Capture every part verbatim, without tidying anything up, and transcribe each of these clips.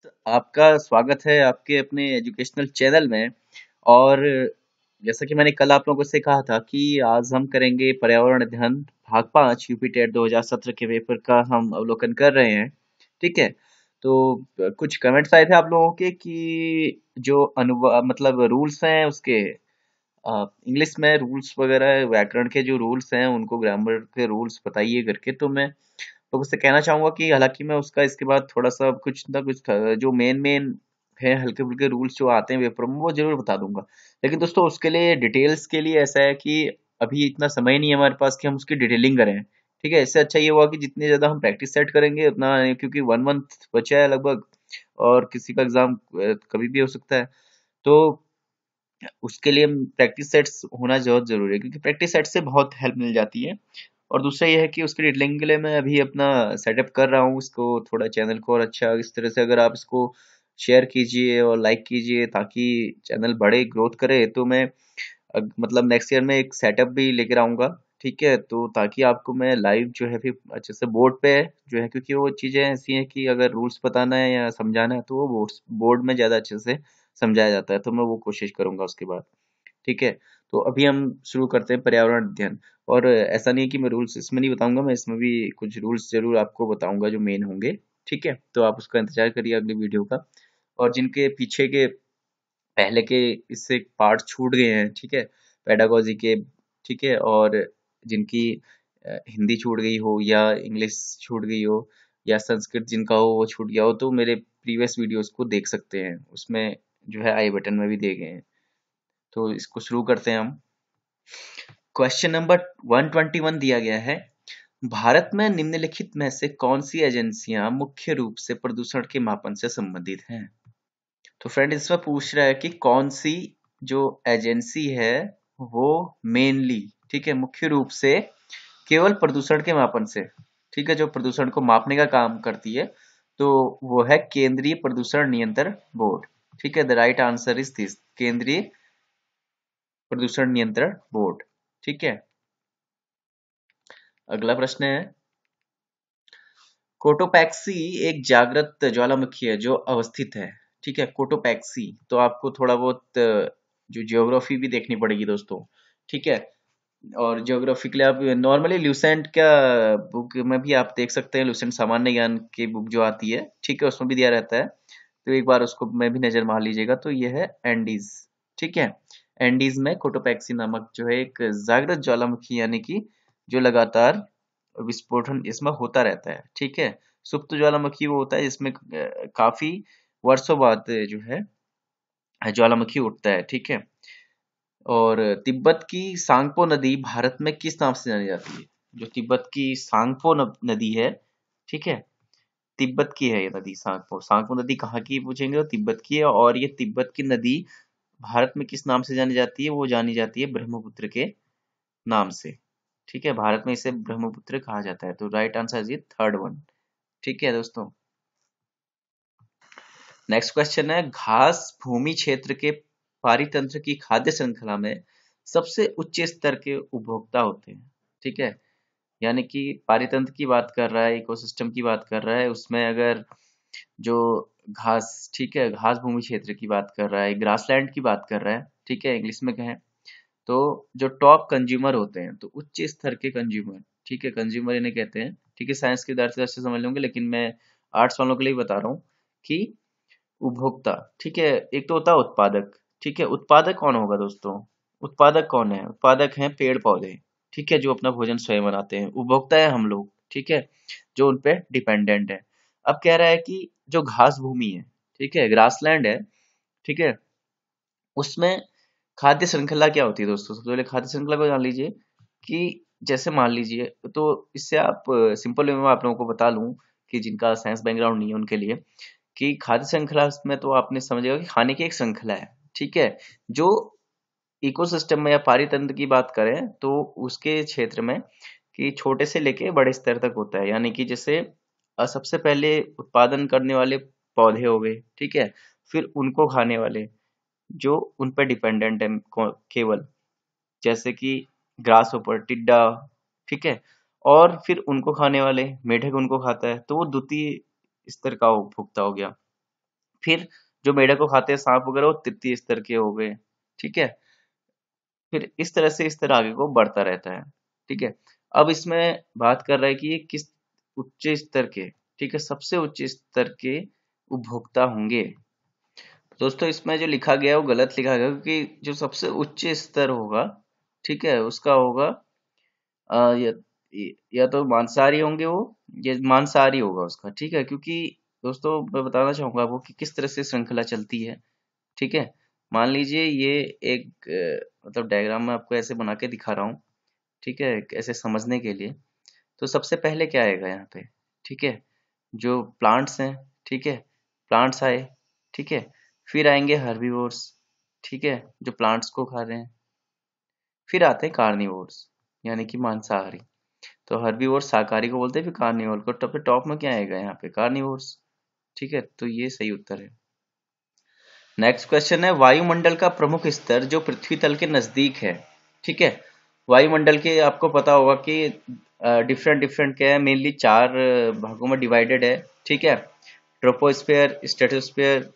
आपका स्वागत है आपके अपने एजुकेशनल चैनल में। और जैसा कि मैंने कल आप लोगों से कहा था कि आज हम करेंगे पर्यावरण अध्ययन भाग पाँच यूपी टेट दो हज़ार सत्रह के पेपर का हम अवलोकन कर रहे हैं। ठीक है। तो अ, कुछ कमेंट्स आए थे आप लोगों के कि जो अनुवा मतलब रूल्स हैं उसके इंग्लिश में रूल्स वगैरह व्याकरण के जो रूल्स हैं उनको ग्रामर के रूल्स बताइए करके। तो मैं तो उससे कहना चाहूंगा कि हालांकि मैं उसका इसके बाद थोड़ा सा कुछ ना कुछ था, जो मेन मेन है हल्के फुल्के रूल्स जो आते हैं पेपर में वो जरूर बता दूंगा। लेकिन दोस्तों उसके लिए डिटेल्स के लिए ऐसा है कि अभी इतना समय नहीं है हमारे पास कि हम उसकी डिटेलिंग करें। ठीक है। इससे अच्छा ये हुआ कि जितनी ज्यादा हम प्रैक्टिस सेट करेंगे उतना, क्योंकि वन मंथ बचा है लगभग और किसी का एग्जाम कभी भी हो सकता है। तो उसके लिए प्रैक्टिस सेट्स होना बहुत जरूरी है, क्योंकि प्रैक्टिस सेट से बहुत हेल्प मिल जाती है। और दूसरा ये है कि उसके डिटेलिंग के लिए मैं अभी अपना सेटअप कर रहा हूँ इसको थोड़ा चैनल को, और अच्छा इस तरह से अगर आप इसको शेयर कीजिए और लाइक कीजिए ताकि चैनल बढ़े ग्रोथ करे, तो मैं अग- मतलब नेक्स्ट ईयर में एक सेटअप भी लेकर आऊंगा। ठीक है। तो ताकि आपको मैं लाइव जो है फिर अच्छे से बोर्ड पे जो है, क्योंकि वो चीजें ऐसी हैं कि अगर रूल्स बताना है या समझाना है तो वो बोर्ड में ज्यादा अच्छे से समझाया जाता है, तो मैं वो कोशिश करूंगा उसके बाद। ठीक है। तो अभी हम शुरू करते हैं पर्यावरण अध्ययन। और ऐसा नहीं है कि मैं रूल्स इसमें नहीं बताऊंगा, मैं इसमें भी कुछ रूल्स जरूर आपको बताऊंगा जो मेन होंगे। ठीक है। तो आप उसका इंतजार करिए अगली वीडियो का। और जिनके पीछे के पहले के इससे पार्ट छूट गए हैं, ठीक है, पेडागोजी के, ठीक है, और जिनकी अ, हिंदी छूट गई हो या इंग्लिश छूट गई हो या संस्कृत जिनका हो वो छूट गया हो, तो मेरे प्रीवियस वीडियोस को देख सकते हैं, उसमें जो है आई बटन में भी दिए गए हैं। तो इसको शुरू करते हैं हम। क्वेश्चन नंबर एक सौ इक्कीस दिया गया है, भारत में निम्नलिखित में से कौन सी एजेंसियां मुख्य रूप से प्रदूषण के मापन से संबंधित हैं? तो फ्रेंड इसमें पूछ रहा है कि कौन सी जो एजेंसी है वो मेनली, ठीक है, मुख्य रूप से केवल प्रदूषण के मापन से, ठीक है, जो प्रदूषण को मापने का काम करती है, तो वो है केंद्रीय प्रदूषण नियंत्रण बोर्ड। ठीक है। The right answer is this, केंद्रीय प्रदूषण नियंत्रण बोर्ड। ठीक है। अगला प्रश्न है, कोटोपैक्सी एक जागृत ज्वालामुखी है जो अवस्थित है। ठीक है। कोटोपैक्सी, तो आपको थोड़ा बहुत अ, जो ज्योग्राफी भी देखनी पड़ेगी दोस्तों। ठीक है। और ज्योग्राफी के लिए आप नॉर्मली ल्यूसेंट का बुक में भी आप देख सकते हैं, ल्यूसेंट सामान्य ज्ञान की बुक जो आती है, ठीक है, उसमें भी दिया रहता है। तो एक बार उसको में भी नजर मार लीजिएगा। तो यह है एंडीज। ठीक है। एंडीज में कोटोपैक्सी नामक जो है एक जागृत ज्वालामुखी, यानी कि जो लगातार विस्फोटन इसमें होता रहता है। ठीक है। सुप्त ज्वालामुखी वो होता है जिसमें अ, काफी वर्षों बाद जो है ज्वालामुखी उठता है। ठीक है। और तिब्बत की सांगपो नदी भारत में किस नाम से जानी जाती है? जो तिब्बत की सांगपो न- नदी है, ठीक है, तिब्बत की है ये नदी सांगपो। सांगपो नदी कहाँ की पूछेंगे तो तिब्बत की है। और ये तिब्बत की नदी भारत में किस नाम से जानी जाती है? वो जानी जाती है ब्रह्मपुत्र के नाम से। ठीक है। भारत में इसे ब्रह्मपुत्र कहा जाता है। तो right answer is third one. ठीक है दोस्तों। नेक्स्ट क्वेश्चन है, घास भूमि क्षेत्र के पारितंत्र की खाद्य श्रृंखला में सबसे उच्च स्तर के उपभोक्ता होते हैं। ठीक है। यानी कि पारितंत्र की बात कर रहा है, इकोसिस्टम की बात कर रहा है, उसमें अगर जो घास, ठीक है, घास भूमि क्षेत्र की बात कर रहा है, ग्रासलैंड की बात कर रहा है, ठीक है, इंग्लिश में कहें तो जो टॉप कंज्यूमर होते हैं, तो उच्च स्तर के कंज्यूमर, ठीक है, कंज्यूमर इन्हें कहते हैं। ठीक है। साइंस के दर्ज से अच्छे समझ लेंगे, लेकिन मैं आर्ट्स वालों के लिए बता रहा हूँ कि उपभोक्ता, ठीक है, एक तो होता है उत्पादक। ठीक है। उत्पादक कौन होगा दोस्तों? उत्पादक कौन है? उत्पादक हैं पेड़ पौधे, ठीक है, जो अपना भोजन स्वयं बनाते हैं। उपभोक्ता है हम लोग, ठीक है, जो उन पे डिपेंडेंट है। अब कह रहा है कि जो घास भूमि है, ठीक है, ग्रासलैंड है, ठीक है, उसमें खाद्य श्रृंखला क्या होती है दोस्तों? सबसे पहले खाद्य श्रृंखला को जान लीजिए कि जैसे मान लीजिए, तो इससे आप सिंपल वे में आप लोगों को बता लूं कि जिनका साइंस बैकग्राउंड नहीं है उनके लिए, कि खाद्य श्रृंखला में तो आपने समझेगा कि खाने की एक श्रृंखला है। ठीक है। जो इकोसिस्टम में या पारितंत्र की बात करें तो उसके क्षेत्र में कि छोटे से लेके बड़े स्तर तक होता है। यानी कि जैसे अ, सबसे पहले उत्पादन करने वाले पौधे हो गए, ठीक है, फिर उनको खाने वाले जो उन पर डिपेंडेंट है को- केवल, जैसे कि ग्रास ऊपर टिड्डा, ठीक है, और फिर उनको खाने वाले, मेढक उनको खाता है, तो वो द्वितीय स्तर का उपभोक्ता हो गया। फिर जो मेढक को खाते हैं सांप वगैरह, वो तृतीय स्तर के हो गए। ठीक है, फिर इस तरह से इस तरह आगे को बढ़ता रहता है। ठीक है, अब इसमें बात कर रहा है कि ये किस उच्च स्तर के, ठीक है, सबसे उच्च स्तर के उपभोक्ता होंगे। दोस्तों इसमें जो लिखा गया है वो गलत लिखा गया, क्योंकि जो सबसे उच्च स्तर होगा, ठीक है, उसका होगा अ, या, या तो मांसाहारी होंगे वो, ये मांसाहारी होगा उसका। ठीक है, क्योंकि दोस्तों मैं बताना चाहूंगा आपको कि किस तरह से श्रृंखला चलती है। ठीक है, मान लीजिए ये एक अ, मतलब डायग्राम में आपको ऐसे बना के दिखा रहा हूँ। ठीक है, ऐसे समझने के लिए। तो सबसे पहले क्या आएगा यहाँ पे, ठीक है, जो प्लांट्स हैं, ठीक है, प्लांट्स आए, ठीक है, फिर आएंगे हर्बीवोर्स, ठीक है, जो प्लांट्स को खा रहे हैं, फिर आते हैं कार्निवोर्स, यानी कि मांसाहारी। तो हर्बीवोर्स शाकाहारी को बोलते हैं, फिर कार्निवोर को, तो फिर टॉप में क्या आएगा यहाँ पे, कार्निवोर्स। ठीक है, तो ये सही उत्तर है। नेक्स्ट क्वेश्चन है, वायुमंडल का प्रमुख स्तर जो पृथ्वी तल के नजदीक है। ठीक है, वायुमंडल के आपको पता होगा कि डिफरेंट डिफरेंट क्या है, मेनली चार अ, भागों में डिवाइडेड है। ठीक है, ट्रोपोस्फेयर, स्ट्रेटोस्फेयर,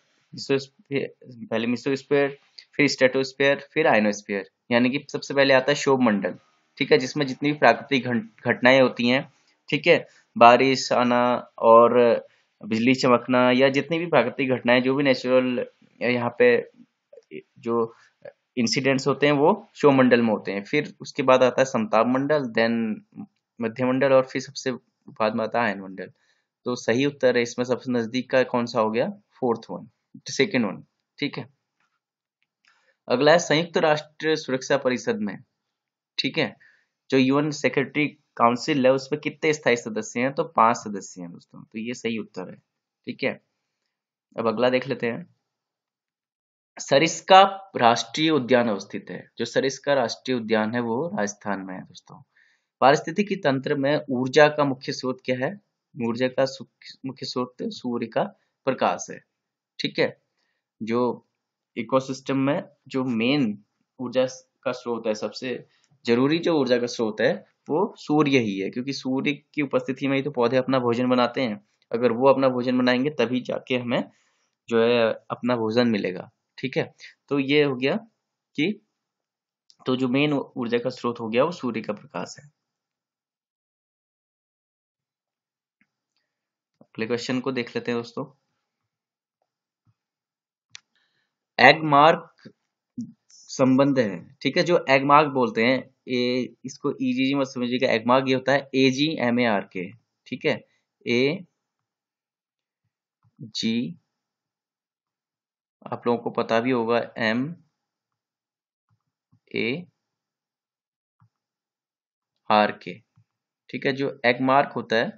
पहले मिसोस्फेयर, फिर स्ट्रेटोस्फेयर, फिर आयनोस्फेयर, यानी कि सबसे पहले आता है शोभ मंडल। ठीक है, जिसमें जितनी भी प्राकृतिक घट- घटनाएं होती हैं, ठीक है, बारिश आना और बिजली चमकना, या जितनी भी प्राकृतिक घटनाएं, जो भी नेचुरल यहाँ पे जो इंसिडेंट्स होते हैं, वो शोभ मंडल में होते हैं। फिर उसके बाद आता है समताप मंडल, देन मध्यमंडल, और फिर सबसे बाद में आता है आयन मंडल। तो सही उत्तर है इसमें सबसे नजदीक का कौन सा हो गया, फोर्थ वन, सेकेंड वन। ठीक है, अगला है संयुक्त राष्ट्र सुरक्षा परिषद में, ठीक है, जो यूएन सेक्रेटरी काउंसिल है, उसमें कितने स्थायी सदस्य हैं, तो पांच सदस्य हैं दोस्तों, तो ये सही उत्तर है। ठीक है, अब अगला देख लेते हैं। सरिस्का राष्ट्रीय उद्यान अवस्थित है, जो सरिस्का राष्ट्रीय उद्यान है वो राजस्थान में है दोस्तों। पारिस्थितिकी तंत्र में ऊर्जा का मुख्य स्रोत क्या है, ऊर्जा का सु- मुख्य स्रोत सूर्य का प्रकाश है। ठीक है, जो इकोसिस्टम में जो मेन ऊर्जा का स्रोत है, सबसे जरूरी जो ऊर्जा का स्रोत है, वो सूर्य ही है, क्योंकि सूर्य की उपस्थिति में ही तो पौधे अपना भोजन बनाते हैं। अगर वो अपना भोजन बनाएंगे तभी जाके हमें जो है अपना भोजन मिलेगा। ठीक है, तो ये हो गया कि तो जो मेन ऊर्जा का स्रोत हो गया वो सूर्य का प्रकाश है। अगले क्वेश्चन को देख लेते हैं दोस्तों। एग मार्क संबंध है, ठीक है, जो एग मार्क बोलते हैं, ए इसको इजी मत समझिएगा, एग मार्क ये होता है ए जी एम ए आर के। ठीक है, ए जी, आप लोगों को पता भी होगा, एम ए आर के। ठीक है, जो एग मार्क होता है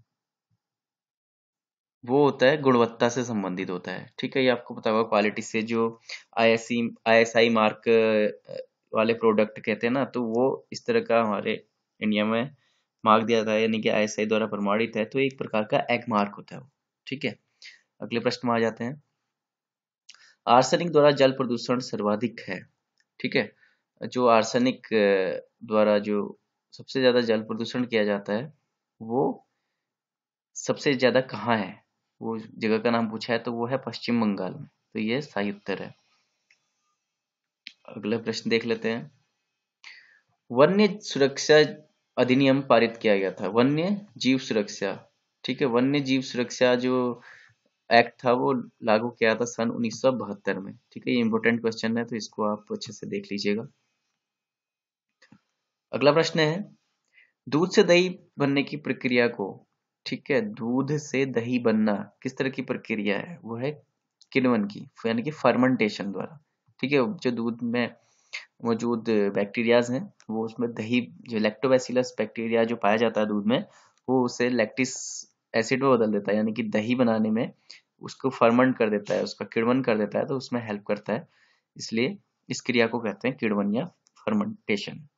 वो होता है गुणवत्ता से संबंधित होता है। ठीक है, ये आपको पता होगा, क्वालिटी से जो आईएससी आईएसआई मार्क वाले प्रोडक्ट कहते हैं ना, तो वो इस तरह का हमारे इंडिया में मार्क दिया जाता है, यानी कि आईएसआई द्वारा प्रमाणित है, तो एक प्रकार का एग मार्क होता है वो। ठीक है, अगले प्रश्न में आ जाते हैं। आर्सेनिक द्वारा जल प्रदूषण सर्वाधिक है। ठीक है, जो आर्सेनिक द्वारा जो सबसे ज्यादा जल प्रदूषण किया जाता है, वो सबसे ज्यादा कहाँ है, वो जगह का नाम पूछा है, तो वो है पश्चिम बंगाल में, तो ये सही उत्तर है। अगला प्रश्न देख लेते हैं। वन्य सुरक्षा अधिनियम पारित किया गया था, वन्य जीव सुरक्षा। ठीक है, वन्य जीव सुरक्षा जो एक्ट था वो लागू किया था सन उन्नीस सौ बहत्तर में। ठीक है, ये इंपॉर्टेंट क्वेश्चन है, तो इसको आप अच्छे से देख लीजिएगा। अगला प्रश्न है, दूध से दही बनने की प्रक्रिया को, ठीक है, दूध से दही बनना किस तरह की प्रक्रिया है, वो है किण्वन की, यानी कि फर्मेंटेशन द्वारा। ठीक है, जो दूध में मौजूद बैक्टीरियाज हैं, वो उसमें दही, जो लैक्टोबैसिलस बैक्टीरिया जो पाया जाता है दूध में, वो उसे लैक्टिस एसिड में बदल देता है, यानी कि दही बनाने में उसको फर्मेंट कर देता है, उसका किण्वन कर देता है, तो उसमें हेल्प करता है। इसलिए इस क्रिया को कहते हैं किण्वन या फर्मेंटेशन।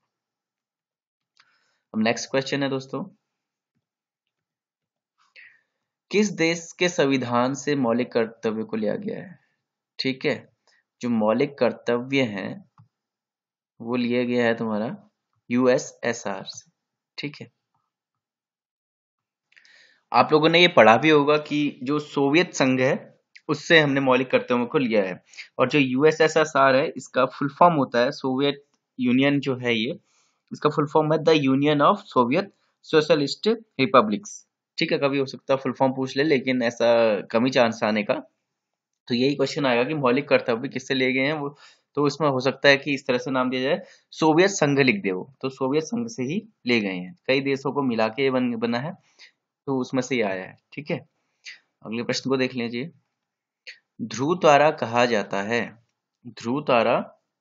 अब नेक्स्ट क्वेश्चन है दोस्तों, किस देश के संविधान से मौलिक कर्तव्य को लिया गया है। ठीक है, जो मौलिक कर्तव्य हैं वो लिया गया है तुम्हारा यूएसएसआर से। ठीक है, आप लोगों ने ये पढ़ा भी होगा कि जो सोवियत संघ है, उससे हमने मौलिक कर्तव्यों को लिया है। और जो यूएसएसआर है, इसका फुल फॉर्म होता है सोवियत यूनियन जो है ये, इसका फुल फॉर्म है the Union of Soviet Socialist Republics. ठीक है, कभी हो सकता है फुल फॉर्म पूछ ले, लेकिन ऐसा कम ही चांस आने का। तो यही क्वेश्चन आएगा कि मौलिक कर्तव्य किससे लिए गए हैं वो, तो उसमें हो सकता है कि इस तरह से नाम दिया जाए, सोवियत संघ लिख दे वो, तो सोवियत संघ से ही ले गए हैं, कई देशों को मिला के बन, बना है, तो उसमें से ही आया है। ठीक है, अगले प्रश्न को देख लीजिए। ध्रुव तारा कहा जाता है, ध्रुव तारा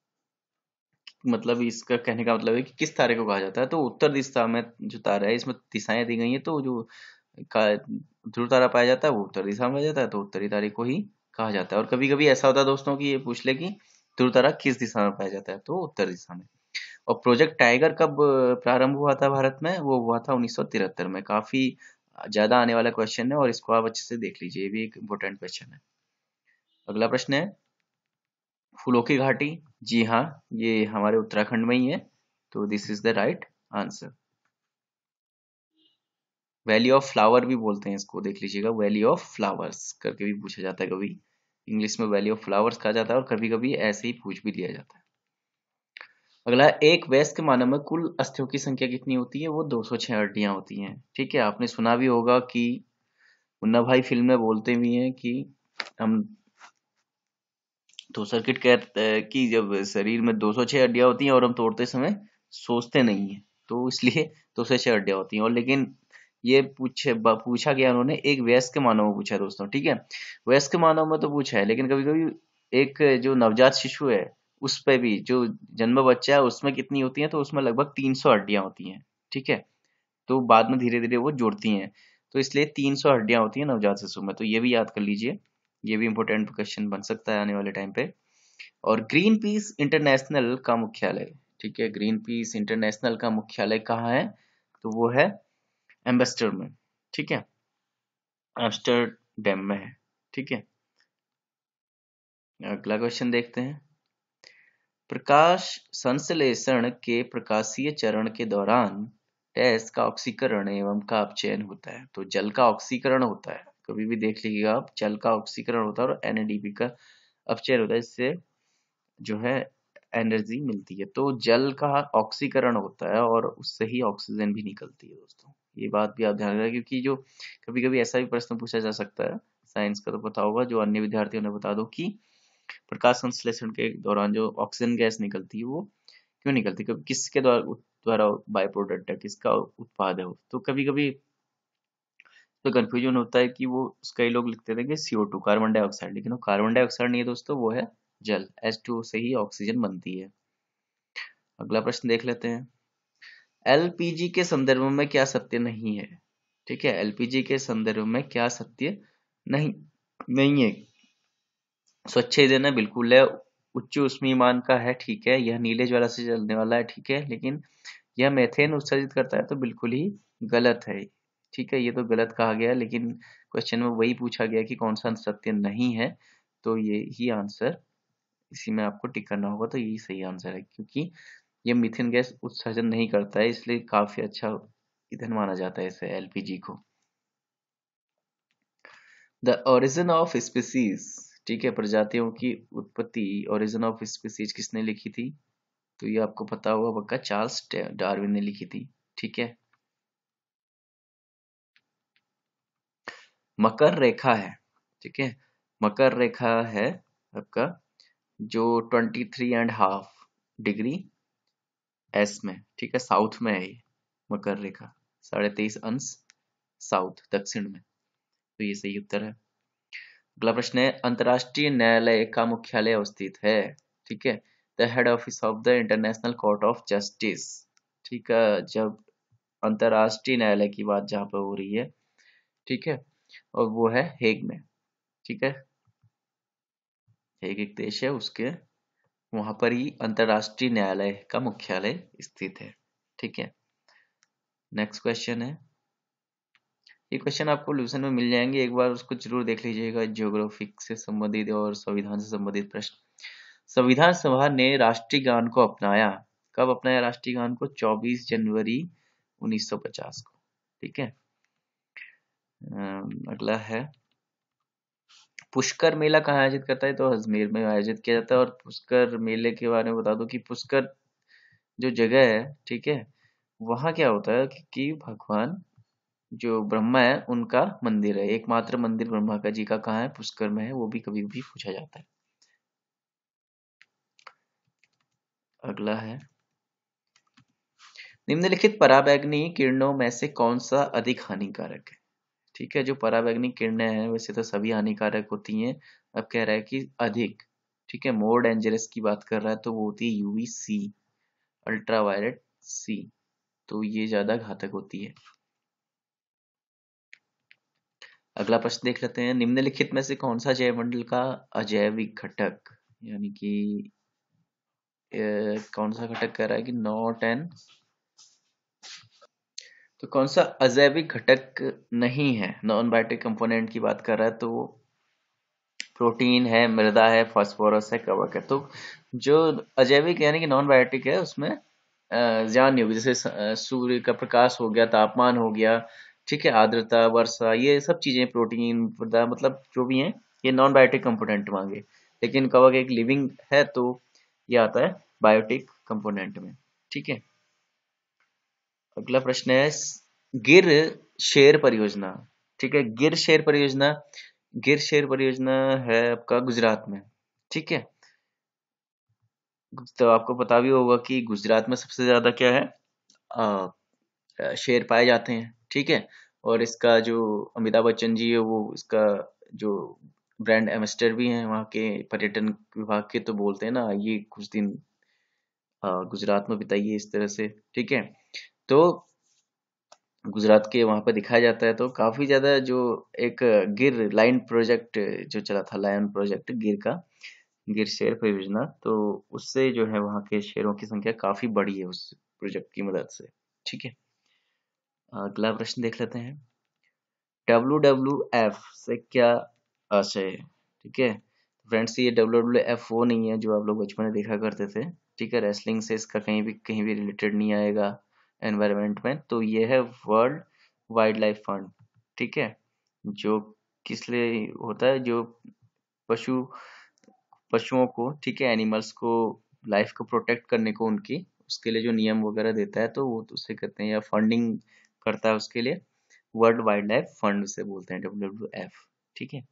मतलब इसका कहने का मतलब है कि किस तारे को कहा जाता है, तो उत्तर दिशा में जो तारा है, इसमें दिशाएं दी गई हैं, तो जो ध्रुव तारा पाया जाता है वो उत्तर दिशा में जाता है, तो उत्तरी तारे को ही कहा जाता है। और कभी कभी ऐसा होता है दोस्तों कि ये पूछ ले कि ध्रुव तारा किस दिशा में पाया जाता है, तो उत्तर दिशा में। और प्रोजेक्ट टाइगर कब प्रारंभ हुआ था भारत में, वो हुआ था उन्नीस सौ तिहत्तर में। काफी ज्यादा आने वाला क्वेश्चन है और इसको आप अच्छे से देख लीजिए, ये भी एक इम्पोर्टेंट क्वेश्चन है। अगला प्रश्न है फूलों की घाटी, जी हाँ, ये हमारे उत्तराखंड में ही है, तो this is the right answer. Valley of flower भी बोलते हैं इसको, देख लीजिएगा, वैली ऑफ फ्लावर्स करके भी पूछा जाता है, कभी इंग्लिश में वैली ऑफ फ्लावर्स कहा जाता है, और कभी कभी ऐसे ही पूछ भी लिया जाता है। अगला, एक वयस्क मानव में कुल अस्थियों की संख्या कितनी होती है, वो दो सौ छह हड्डियां होती हैं। ठीक है, आपने सुना भी होगा कि मुन्ना भाई फिल्म में बोलते भी हैं कि हम तो सर्किट कहते कि जब शरीर में दो सौ छह हड्डियां होती हैं और हम तोड़ते समय सोचते नहीं है, तो इसलिए दो सौ छह हड्डियां होती हैं। और लेकिन ये पूछे पूछा गया उन्होंने एक वयस्क मानव में पूछा दोस्तों। ठीक है, वयस्क मानव में तो पूछा है, लेकिन कभी कभी एक जो नवजात शिशु है उस पे भी, जो जन्म बच्चा है उसमें कितनी होती है, तो उसमें लगभग तीन सौ हड्डियां होती हैं। ठीक है, तो बाद में धीरे धीरे वो जुड़ती हैं, तो इसलिए तीन सौ हड्डियां होती हैं नवजात शिशु में, तो ये भी याद कर लीजिए, ये भी इंपॉर्टेंट क्वेश्चन बन सकता है आने वाले टाइम पे। और ग्रीन पीस इंटरनेशनल का मुख्यालय, ठीक है, ग्रीन पीस इंटरनेशनल का मुख्यालय कहाँ है, तो वो है एम्बेसडर में। ठीक है, एम्स्टरडैम में है। ठीक है, अगला क्वेश्चन देखते हैं। प्रकाश संश्लेषण के प्रकाशीय चरण के दौरान डैश का ऑक्सीकरण एवं का अपचयन होता है, तो जल का ऑक्सीकरण होता है, कभी भी देख लीजिएगा आप, जल का ऑक्सीकरण होता है और एन ए डी पी का अपचयन होता है, इससे जो है एनर्जी मिलती है। तो जल का ऑक्सीकरण होता है और उससे ही ऑक्सीजन भी निकलती है दोस्तों, ये बात भी आप ध्यान रखें, क्योंकि जो कभी कभी ऐसा भी प्रश्न पूछा जा सकता है, साइंस का तो पता होगा, जो अन्य विद्यार्थियों ने बता दो कि प्रकाश संश्लेषण के दौरान जो ऑक्सीजन गैस निकलती है वो क्यों निकलती है, किसके द्वारा द्वारा बाय प्रोडक्ट है, किसका उत्पाद है वो, तो कभी कभी तो कंफ्यूजन होता है कि वो कई लोग लिखते थे कि C O two carbon dioxide, लेकिन वो कार्बन डाइऑक्साइड नहीं है दोस्तों, वो है जल, एच टू ओ से ही ऑक्सीजन बनती है। अगला प्रश्न देख लेते हैं। एल पी जी के संदर्भ में क्या सत्य नहीं है, ठीक है, एल पी जी के संदर्भ में क्या सत्य नहीं नहीं है। स्वच्छ ईंधन है, बिल्कुल है, उच्च ऊष्मीयमान का है, ठीक है, यह नीले ज्वाला से चलने वाला है, ठीक है, लेकिन यह मेथेन उत्सर्जित करता है, तो बिल्कुल ही गलत है। ठीक है, ये तो गलत कहा गया है, लेकिन क्वेश्चन में वही पूछा गया कि कौन सा सत्य नहीं है, तो ये ही आंसर, इसी में आपको टिक करना होगा, तो यही सही आंसर है, क्योंकि ये मीथेन गैस उत्सर्जन नहीं करता है, इसलिए काफी अच्छा ईंधन माना जाता है इसे, एल पी जी को। द ओरिजिन ऑफ स्पीसीज, ठीक है, प्रजातियों की उत्पत्ति, ओरिजिन ऑफ स्पीसीज किसने लिखी थी, तो ये आपको पता होगा पक्का, चार्ल्स डार्विन ने लिखी थी। ठीक है, मकर रेखा है, ठीक है, मकर रेखा है आपका जो twenty three and half degrees में, ठीक है, साउथ में है ये मकर रेखा, साढ़े तेईस अंश साउथ दक्षिण में, तो ये सही उत्तर है। अगला प्रश्न है, अंतरराष्ट्रीय न्यायालय का मुख्यालय अवस्थित है, ठीक है, the head office of the International Court of Justice, ठीक है, जब अंतरराष्ट्रीय न्यायालय की बात जहां पर हो रही है, ठीक है, और वो है हेग में। ठीक है, हेग एक देश है, उसके वहां पर ही अंतरराष्ट्रीय न्यायालय का मुख्यालय स्थित है। ठीक है, नेक्स्ट क्वेश्चन है, ये क्वेश्चन आपको सॉल्यूशन में मिल जाएंगे, एक बार उसको जरूर देख लीजिएगा, ज्योग्राफिक से संबंधित और संविधान से संबंधित प्रश्न। संविधान सभा ने राष्ट्रीय गान को अपनाया, कब अपनाया राष्ट्रीय गान को, चौबीस जनवरी उन्नीस सौ पचास को। ठीक है, अगला है, पुष्कर मेला कहाँ आयोजित करता है? तो अजमेर में आयोजित किया जाता है। और पुष्कर मेले के बारे में बता दूं कि पुष्कर जो जगह है, ठीक है, वहाँ क्या होता है कि, कि भगवान जो ब्रह्मा है उनका मंदिर है, एकमात्र मंदिर ब्रह्मा का जी का कहाँ है? पुष्कर में है। वो भी कभी भी पूछा जाता है। अगला है, निम्नलिखित पराबैंगनी किरणों में से कौन सा अधिक हानिकारक है? ठीक है, जो पराबैंगनी किरणें हैं वैसे तो सभी हानिकारक होती हैं, अब कह रहा है कि अधिक, ठीक है, मोर डेंजरस की बात कर रहा है तो वो होती है यूवी सी, अल्ट्रावायलेट सी, तो ये ज्यादा घातक होती है। अगला प्रश्न देख लेते हैं, निम्नलिखित में से कौन सा जैवमंडल का अजैविक घटक, यानी कि अ, कौन सा घटक कह रहा है कि नॉट एन, तो कौन सा अजैविक घटक नहीं है, नॉन बायोटिक कंपोनेंट की बात कर रहा है, तो वो प्रोटीन है, मृदा है, फास्फोरस है, कवक है। तो जो अजैविक यानी कि नॉन बायोटिक है उसमें अ, जान नहीं होगी, जैसे स- अ, सूर्य का प्रकाश हो गया, तापमान हो गया, ठीक है, आर्द्रता, वर्षा, ये सब चीजें, प्रोटीन, मृदा, मतलब जो भी हैं ये नॉन बायोटिक कंपोनेंट मांगे। लेकिन कवक एक लिविंग है तो ये आता है बायोटिक कंपोनेंट में, ठीक है। अगला प्रश्न है, गिर शेर परियोजना, ठीक है, गिर शेर परियोजना, गिर शेर परियोजना है आपका गुजरात में, ठीक है। तो आपको पता भी होगा कि गुजरात में सबसे ज्यादा क्या है, अ, शेर पाए जाते हैं, ठीक है। और इसका जो अमिताभ बच्चन जी है वो इसका जो ब्रांड एम्बेसडर भी हैं वहाँ के पर्यटन विभाग के, तो बोलते हैं ना ये कुछ दिन अ, गुजरात में बिताइए इस तरह से, ठीक है। तो गुजरात के वहां पर दिखाया जाता है, तो काफी ज्यादा जो एक गिर लाइन प्रोजेक्ट जो चला था, लायन प्रोजेक्ट गिर का, गिर शेर परियोजना, तो उससे जो है वहाँ के शेरों की संख्या काफी बढ़ी है उस प्रोजेक्ट की मदद से, ठीक है। अगला प्रश्न देख लेते हैं, डब्ल्यू डब्ल्यू एफ से क्या आशय है, ठीक है। फ्रेंड्स, ये डब्ल्यू डब्ल्यू एफ वो नहीं है जो आप लोग बचपन में देखा करते थे, ठीक है, रेसलिंग से इसका कहीं भी कहीं भी रिलेटेड नहीं आएगा एनवायरनमेंट में। तो ये है वर्ल्ड वाइल्ड लाइफ फंड, ठीक है, जो किस लिए होता है, जो पशु पशुओं को, ठीक है, एनिमल्स को, लाइफ को प्रोटेक्ट करने को उनकी, उसके लिए जो नियम वगैरह देता है, तो वो तो उसे कहते हैं, या फंडिंग करता है उसके लिए, वर्ल्ड वाइल्ड लाइफ फंड से बोलते हैं, डब्ल्यू डब्ल्यू एफ, ठीक है।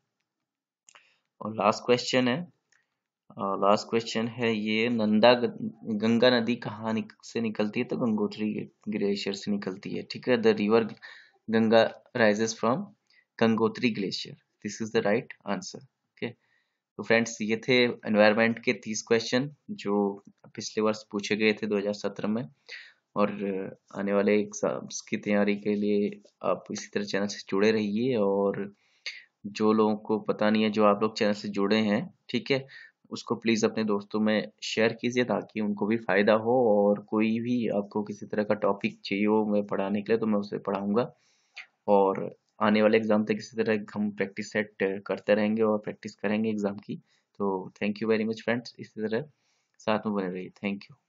और लास्ट क्वेश्चन है, लास्ट क्वेश्चन है ये, नंदा ग- गंगा नदी कहाँ निक, से निकलती है? तो गंगोत्री ग्लेशियर से निकलती है, ठीक है। The river Ganga rises from Gangotri glacier, this is the right answer, okay. तो फ्रेंड्स, ये थे एनवायरनमेंट के तीस क्वेश्चन जो पिछले वर्ष पूछे गए थे दो हज़ार सत्रह में। और आने वाले एग्जाम्स की तैयारी के लिए आप इसी तरह चैनल से जुड़े रहिए। और जो लोगों को पता नहीं है, जो आप लोग चैनल से जुड़े हैं, ठीक है, उसको प्लीज अपने दोस्तों में शेयर कीजिए ताकि उनको भी फायदा हो। और कोई भी आपको किसी तरह का टॉपिक चाहिए हो मैं पढ़ाने के लिए, तो मैं उसे पढ़ाऊंगा। और आने वाले एग्जाम तक इसी तरह हम प्रैक्टिस सेट करते रहेंगे और प्रैक्टिस करेंगे एग्जाम की। तो thank you very much friends, इसी तरह साथ में बने रहिए, थैंक यू।